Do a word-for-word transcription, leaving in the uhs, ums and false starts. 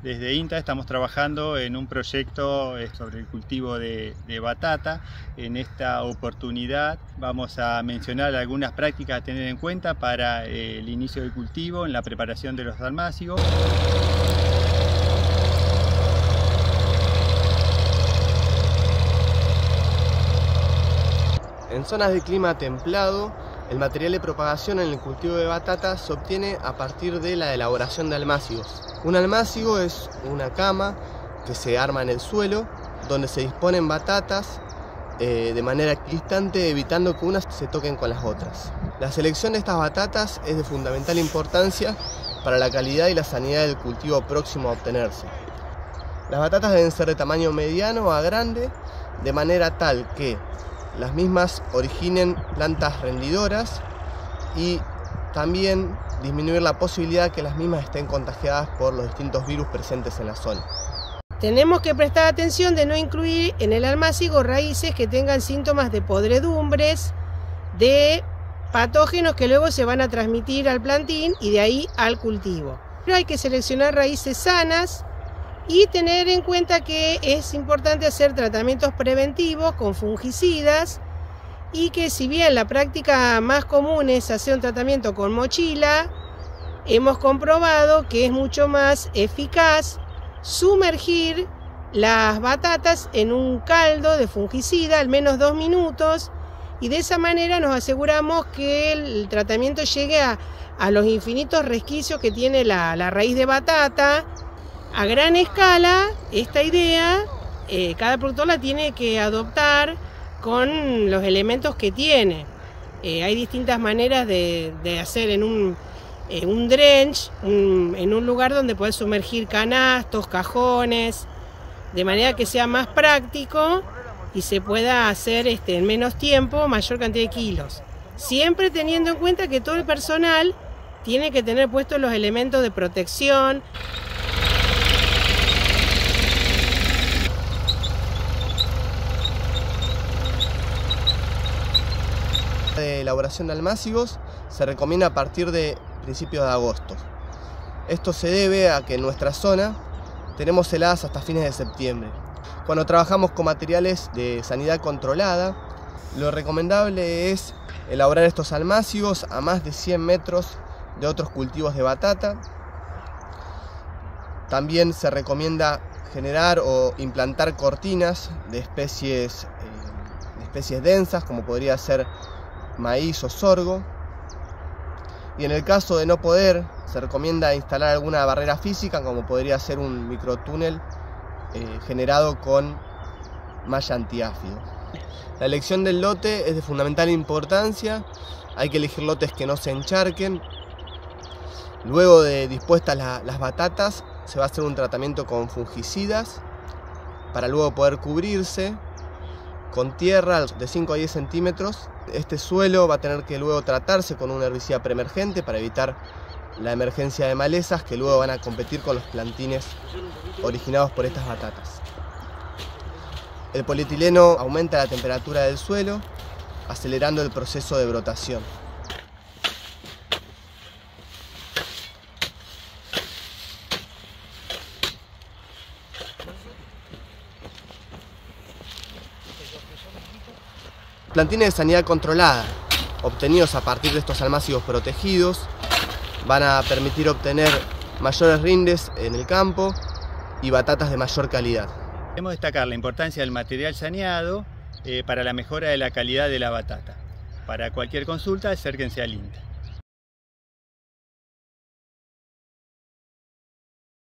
Desde INTA estamos trabajando en un proyecto sobre el cultivo de, de batata. En esta oportunidad vamos a mencionar algunas prácticas a tener en cuenta para eh, el inicio del cultivo en la preparación de los dalmácigos. En zonas de clima templado, el material de propagación en el cultivo de batata se obtiene a partir de la elaboración de almácigos. Un almácigo es una cama que se arma en el suelo, donde se disponen batatas eh, de manera equidistante, evitando que unas se toquen con las otras. La selección de estas batatas es de fundamental importancia para la calidad y la sanidad del cultivo próximo a obtenerse. Las batatas deben ser de tamaño mediano a grande, de manera tal que las mismas originen plantas rendidoras y también disminuir la posibilidad de que las mismas estén contagiadas por los distintos virus presentes en la zona. Tenemos que prestar atención de no incluir en el almácigo raíces que tengan síntomas de podredumbres, de patógenos que luego se van a transmitir al plantín y de ahí al cultivo. Pero hay que seleccionar raíces sanas y tener en cuenta que es importante hacer tratamientos preventivos con fungicidas y que si bien la práctica más común es hacer un tratamiento con mochila, hemos comprobado que es mucho más eficaz sumergir las batatas en un caldo de fungicida al menos dos minutos y de esa manera nos aseguramos que el tratamiento llegue a, a los infinitos resquicios que tiene la, la raíz de batata. A gran escala, esta idea, eh, cada productor la tiene que adoptar con los elementos que tiene. Eh, hay distintas maneras de, de hacer en un, eh, un drench, un, en un lugar donde puedes sumergir canastos, cajones, de manera que sea más práctico y se pueda hacer este, en menos tiempo, mayor cantidad de kilos. Siempre teniendo en cuenta que todo el personal tiene que tener puestos los elementos de protección. De elaboración de almácigos se recomienda a partir de principios de agosto. Esto se debe a que en nuestra zona tenemos heladas hasta fines de septiembre. Cuando trabajamos con materiales de sanidad controlada, lo recomendable es elaborar estos almácigos a más de cien metros de otros cultivos de batata. También se recomienda generar o implantar cortinas de especies, eh, de especies densas, como podría ser maíz o sorgo, y en el caso de no poder, se recomienda instalar alguna barrera física, como podría ser un microtúnel eh, generado con malla antiáfido. La elección del lote es de fundamental importancia, hay que elegir lotes que no se encharquen. Luego de dispuestas la, las batatas, se va a hacer un tratamiento con fungicidas para luego poder cubrirse con tierra de cinco a diez centímetros. Este suelo va a tener que luego tratarse con un herbicida preemergente para evitar la emergencia de malezas que luego van a competir con los plantines originados por estas batatas. El polietileno aumenta la temperatura del suelo, acelerando el proceso de brotación. Plantines de sanidad controlada, obtenidos a partir de estos almácigos protegidos, van a permitir obtener mayores rindes en el campo y batatas de mayor calidad. Queremos destacar la importancia del material saneado eh, para la mejora de la calidad de la batata. Para cualquier consulta, acérquense al INTA.